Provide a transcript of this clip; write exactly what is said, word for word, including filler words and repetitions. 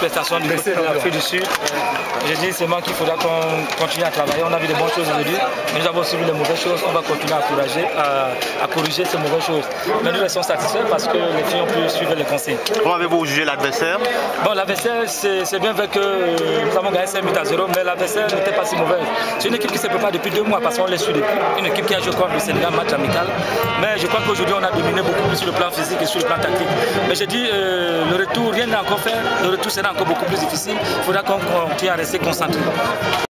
prestations du côté de l'Afrique du Sud. J'ai dit seulement qu'il faudra qu'on continue à travailler. On a vu de bonnes choses aujourd'hui, mais nous avons aussi vu les mauvaises choses. On va continuer à encourager, à, à corriger ces mauvaises choses. Mais nous restons satisfaits parce que les filles ont pu suivre les consignes. Comment avez-vous jugé l'adversaire? Bon, l'adversaire, c'est bien vrai que nous avons gagné cinq buts à zéro, mais l'adversaire n'était pas si mauvaise. C'est une équipe qui se prépare depuis deux mois parce qu'on les suit depuis. Une équipe qui a joué contre le Sénégal, match amical. Mais je crois qu'aujourd'hui, on a dominé beaucoup plus sur le plan physique et sur le plan tactique. Mais j'ai dit, euh, le retour, rien n'est encore fait. Le retour sera encore beaucoup plus difficile. Il faudra qu'on continue à rester concentré.